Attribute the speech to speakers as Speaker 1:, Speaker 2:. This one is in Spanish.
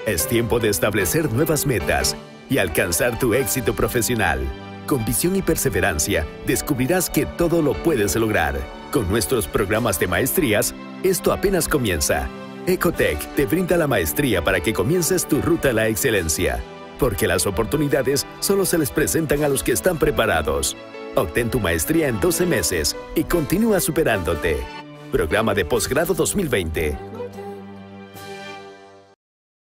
Speaker 1: Es tiempo de establecer nuevas metas y alcanzar tu éxito profesional. Con visión y perseverancia, descubrirás que todo lo puedes lograr. Con nuestros programas de maestrías, esto apenas comienza. ECOTEC te brinda la maestría para que comiences tu ruta a la excelencia. Porque las oportunidades solo se les presentan a los que están preparados. Obtén tu maestría en 12 meses y continúa superándote. Programa de Posgrado 2020.